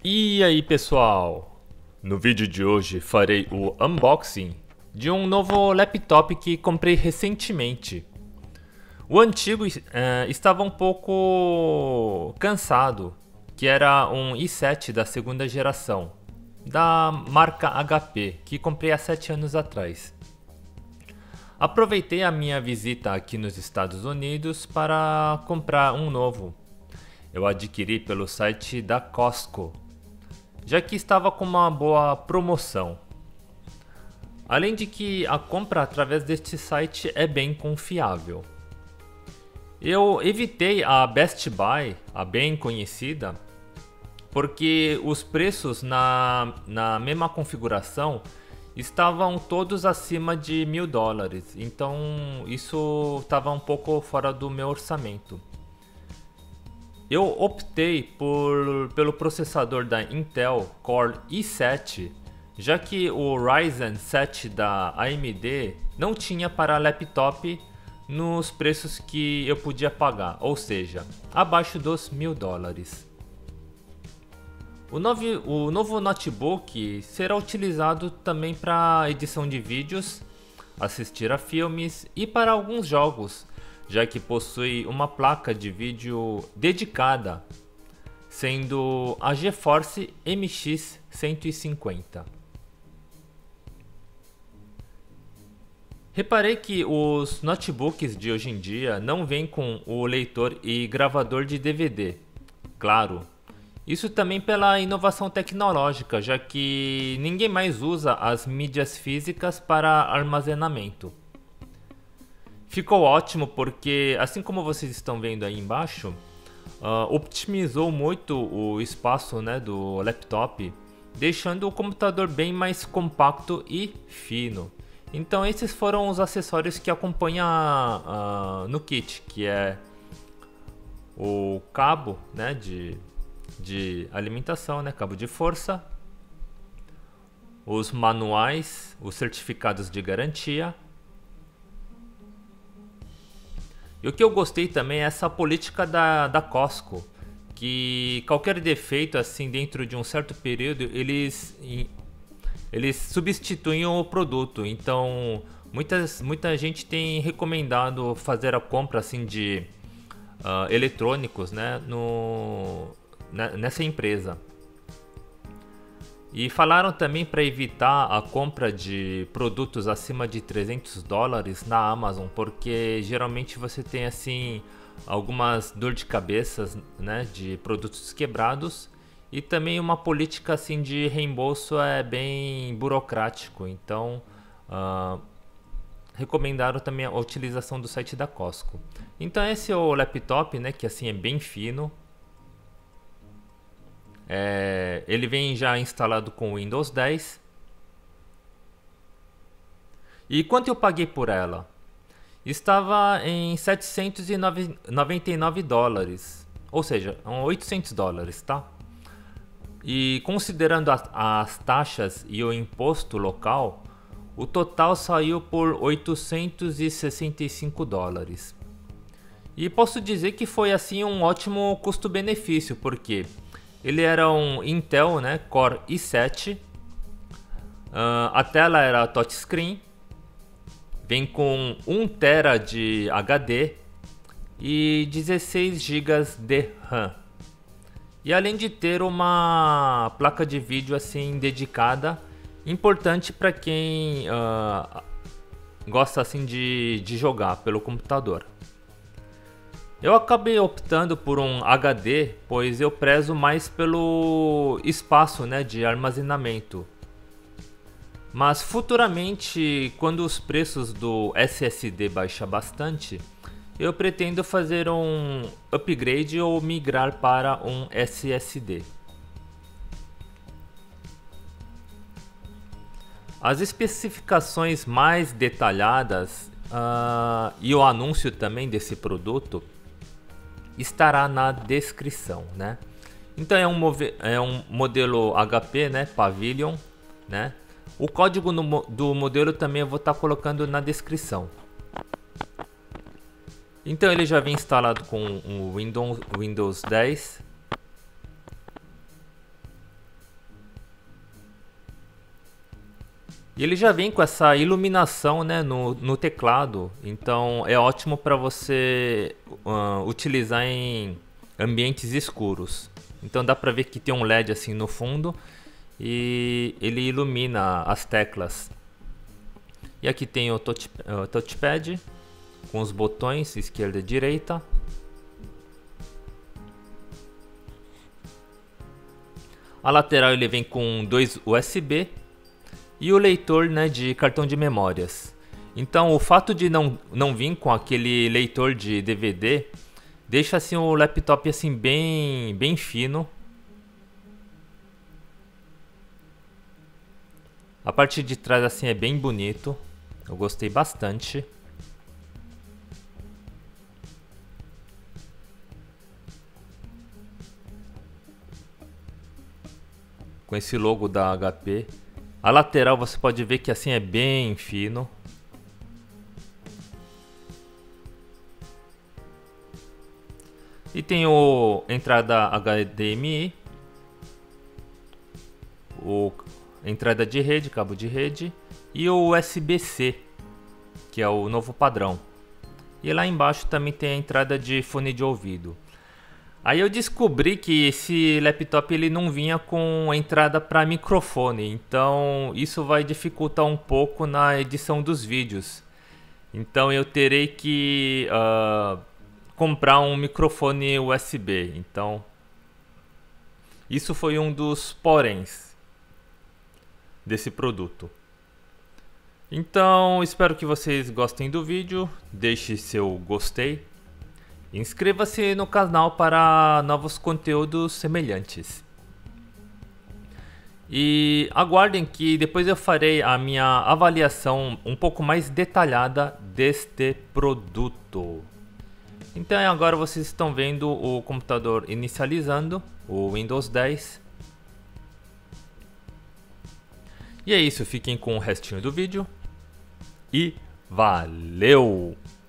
E aí pessoal, no vídeo de hoje farei o unboxing de um novo laptop que comprei recentemente. O antigo estava um pouco cansado, que era um i7 da segunda geração, da marca HP, que comprei há 7 anos atrás. Aproveitei a minha visita aqui nos Estados Unidos para comprar um novo. Eu adquiri pelo site da Costco, já que estava com uma boa promoção. Além de que a compra através deste site é bem confiável. Eu evitei a Best Buy, a bem conhecida, porque os preços na mesma configuração estavam todos acima de $1000, então isso estava um pouco fora do meu orçamento. Eu optei pelo processador da Intel Core i7, já que o Ryzen 7 da AMD não tinha para laptop nos preços que eu podia pagar, ou seja, abaixo dos $1000. O novo notebook será utilizado também para edição de vídeos, assistir a filmes e para alguns jogos, já que possui uma placa de vídeo dedicada, sendo a GeForce MX 150. Reparei que os notebooks de hoje em dia não vêm com o leitor e gravador de DVD. Claro, isso também pela inovação tecnológica, já que ninguém mais usa as mídias físicas para armazenamento. Ficou ótimo porque, assim como vocês estão vendo aí embaixo, otimizou muito o espaço, né, do laptop, deixando o computador bem mais compacto e fino. Então esses foram os acessórios que acompanham no kit, que é o cabo, né, de alimentação, né, cabo de força, os manuais, os certificados de garantia. E o que eu gostei também é essa política da Costco, que qualquer defeito assim dentro de um certo período eles substituem o produto. Então muita gente tem recomendado fazer a compra assim de eletrônicos, né, nessa empresa. E falaram também para evitar a compra de produtos acima de $300 na Amazon, porque geralmente você tem assim algumas dor de cabeças, né, de produtos quebrados, e também uma política assim de reembolso é bem burocrático. Então recomendaram também a utilização do site da Costco. Então esse é o laptop, né, que assim é bem fino. Ele vem já instalado com o Windows 10. E quanto eu paguei por ela? Estava em $799, ou seja, $800, tá? E considerando as taxas e o imposto local, o total saiu por $865. E posso dizer que foi assim um ótimo custo-benefício, porque ele era um Intel, né, Core i7, a tela era touchscreen, vem com 1 TB de HD e 16 GB de RAM. E além de ter uma placa de vídeo assim dedicada, importante para quem gosta assim de jogar pelo computador. Eu acabei optando por um HD, pois eu prezo mais pelo espaço, né, de armazenamento. Mas futuramente, quando os preços do SSD baixar bastante, eu pretendo fazer um upgrade ou migrar para um SSD. As especificações mais detalhadas e o anúncio também desse produto estará na descrição, né? Então é um modelo HP, né, Pavilion, né? O código do modelo também eu vou estar colocando na descrição. Então ele já vem instalado com o Windows 10. E ele já vem com essa iluminação, né, no teclado, então é ótimo para você utilizar em ambientes escuros. Então dá para ver que tem um LED assim no fundo e ele ilumina as teclas. E aqui tem o touchpad com os botões esquerda e direita. A lateral ele vem com 2 USB e o leitor, né, de cartão de memórias. Então o fato de não vir com aquele leitor de DVD deixa assim o laptop assim bem fino. A parte de trás assim é bem bonito. Eu gostei bastante. Com esse logo da HP. A lateral você pode ver que assim é bem fino. E tem a entrada HDMI, entrada de rede, cabo de rede e o USB-C, que é o novo padrão. E lá embaixo também tem a entrada de fone de ouvido. Aí eu descobri que esse laptop ele não vinha com entrada para microfone, então isso vai dificultar um pouco na edição dos vídeos. Então eu terei que comprar um microfone USB. Então isso foi um dos poréns desse produto. Então espero que vocês gostem do vídeo, deixe seu gostei. Inscreva-se no canal para novos conteúdos semelhantes. E aguardem que depois eu farei a minha avaliação um pouco mais detalhada deste produto. Então agora vocês estão vendo o computador inicializando, o Windows 10. E é isso, fiquem com o restinho do vídeo. E valeu!